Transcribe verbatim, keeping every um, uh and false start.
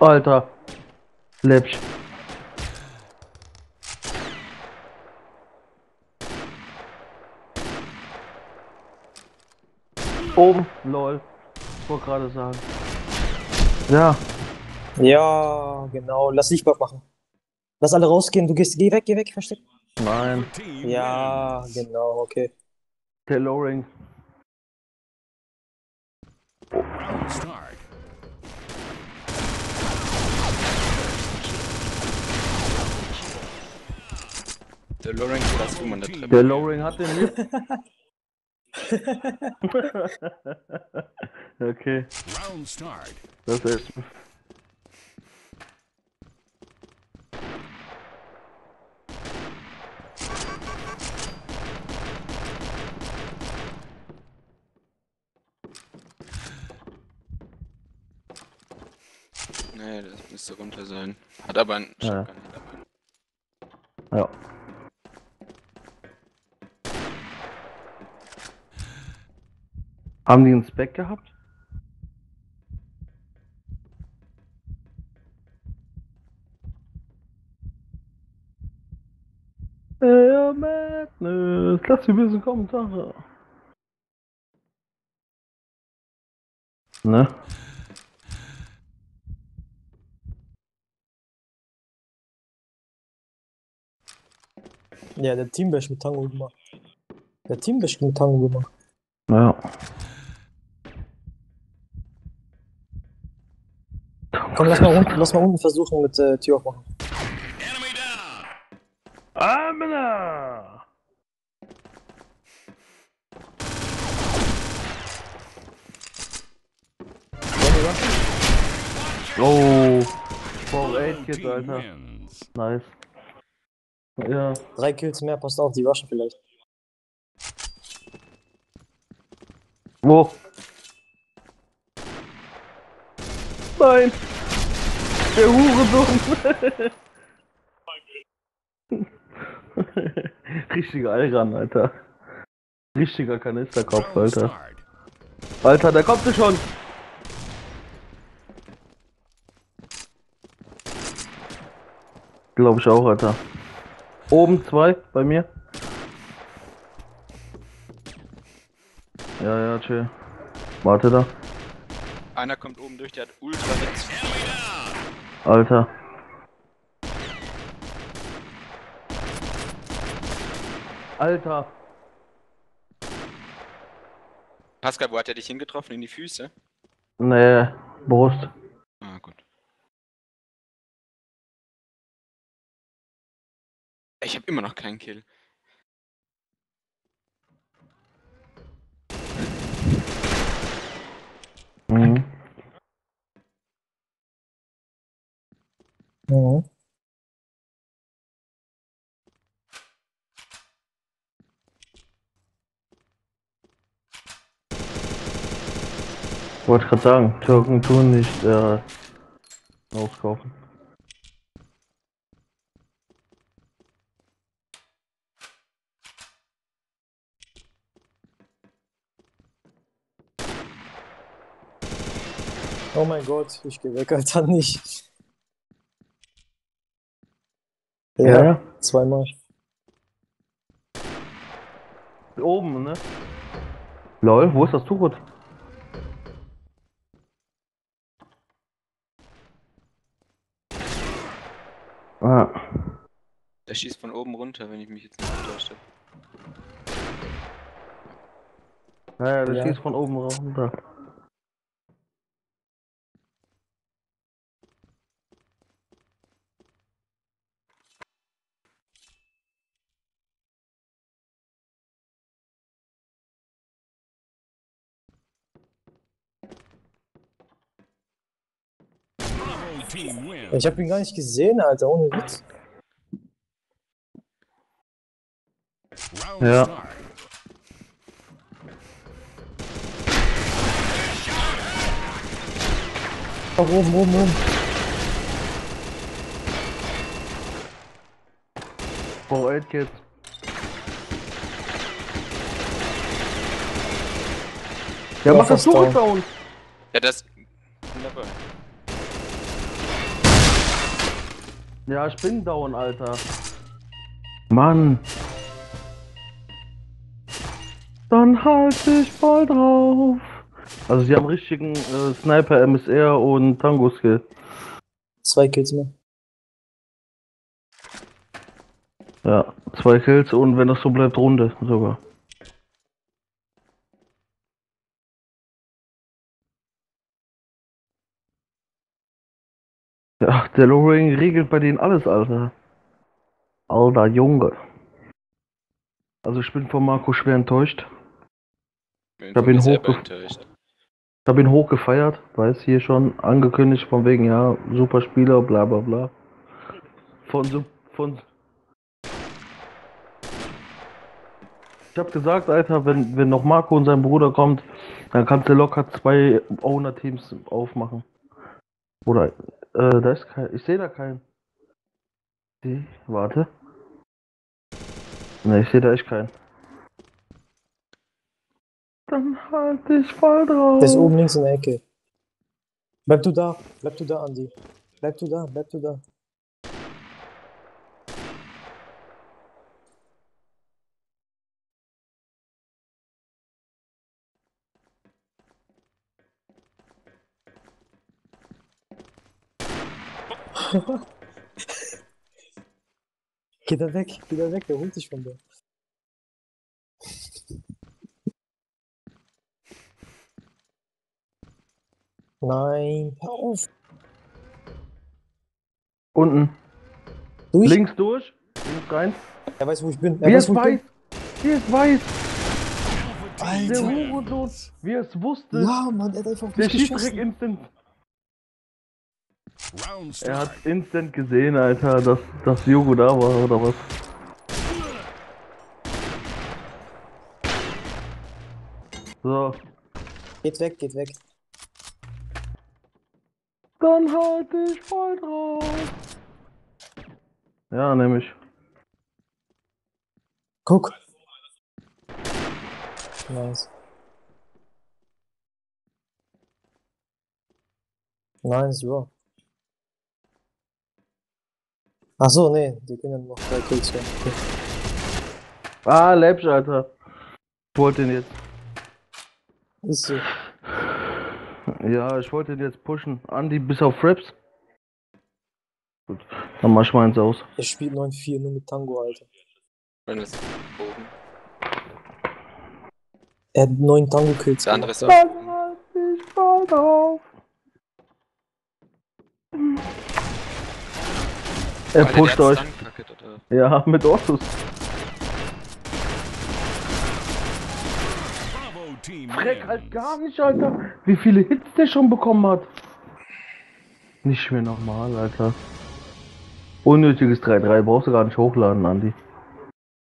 Alter. Läppsch. Oben, lol. Ich wollte gerade sagen. Ja. Ja, genau. Lass Lichtbuff machen. Lass alle rausgehen. Du gehst, geh weg, geh weg, versteck. Nein. Ja, genau, okay. Der Lowring. Round start. Der Loring das man da drin. Der Lowring hat den hier. Okay. Round start. Das ist. Nee, das müsste runter sein. Hat aber einen Ja. Shotgun hier dabei. Ja. Haben die einen Spec gehabt? Ja, Madness. Lass die bösen Kommentare. Ne? Ja, der Teambash mit Tango gemacht. Der Teambash mit Tango gemacht. Ja. Komm, lass mal unten, lass mal unten versuchen mit äh, Tür aufmachen. Enemy down. Amina! Oh. Four eight Kids, Team Alter. wins. Nice. Ja. Drei Kills mehr, passt auf, die rushen vielleicht. Wo? Nein! Der Hurensohn! Richtiger Alran, Alter. Richtiger Kanisterkopf, Round Alter. start. Alter, da kommt sie schon! Glaube ich auch, Alter. Oben zwei bei mir. Ja, ja, chill. Warte da. Einer kommt oben durch, der hat Ultra Hits. Enemy down. Alter. Alter. Pascal, wo hat er dich hingetroffen? In die Füße? Nee, Brust. Ah, gut. Ich habe immer noch keinen Kill. Mhm. Mhm. Wollte gerade sagen, Türken tun nicht äh, auskaufen. Oh mein Gott, ich geh weg, Alter, nicht. Ja, Ja, ja. zweimal. Oben, ne? Lol, wo ist das Tuchut? Ah. Der schießt von oben runter, wenn ich mich jetzt nicht getäuscht habe. Ja, ja, der Ja. schießt von oben runter. Bravo team wins. Ich hab ihn gar nicht gesehen, Alter, ohne Witz. Round Ja. start. Oh, oben, oben, oben. Four eight Kids. Ja, Ja, mach das fast Tuchut down. down! Ja, das. Wunderbar. Ja, ich bin down, Alter. Mann. Dann halt dich voll drauf. Also sie haben richtigen äh, Sniper, M S R und Tango-Skill. Zwei Kills mehr. Ja, zwei Kills und wenn das so bleibt, Runde sogar. Ja, der Lowering regelt bei denen alles, Alter. Alter Junge. Also ich bin von Marco schwer enttäuscht. Ich hab bin ihn mir selber hochgef- enttäuscht. Ich habe ihn hoch gefeiert, weiß hier schon, angekündigt von wegen, ja, super Spieler, bla bla bla. Von so, von... Ich habe gesagt, Alter, wenn, wenn noch Marco und sein Bruder kommt, dann kannst du locker zwei Owner-Teams aufmachen. Oder, äh, da ist kein, ich sehe da keinen. Die, warte. Ne, ich sehe da echt keinen. Dann halt dich voll drauf. Der ist oben links in der Ecke. Bleib du da. Bleib du da, Andi. Bleib du da. Bleib du da. Geh da weg. Geh da weg. Der holt dich von da. Nein. Hör auf. Unten. Durch. Links durch. Links rein. Er weiß, wo ich bin. Er Wie weiß, es wo ich weiß. Wie es weiß. Alpha Team Der Alter. Hurensohn. Wie es wusste. bin. Ja, Mann. Er hat einfach auf Der mich schießt direkt geschossen. instant. Round Er hat start. instant gesehen, Alter, dass, dass Jogo da war, oder was? So. Geht weg. Geht weg. Dann halt dich voll drauf. Ja, nämlich. Guck. Nice. Nice, ja. Ach so, nee. Die können noch drei Kills werden. Okay. Ah, Läppsch, Alter. Ich wollte ihn jetzt. Ist so. Ja, ich wollte ihn jetzt pushen. Andi, bis auf Fraps. Gut, dann mach ich meins aus. Er spielt neun vier nur mit Tango, Alter. Wenn es oben. Er hat neun Tango-Kills. Der andere ist auch Dann oben. halt dich voll drauf. Er Alter, der pusht hat euch. Stun-Packet, oder? Ja, mit Ortus. Bravo Team Freck wins. halt gar nicht, Alter. Wie viele Hits der schon bekommen hat. Nicht mehr normal, Alter. Unnötiges drei drei brauchst du gar nicht hochladen, Andi.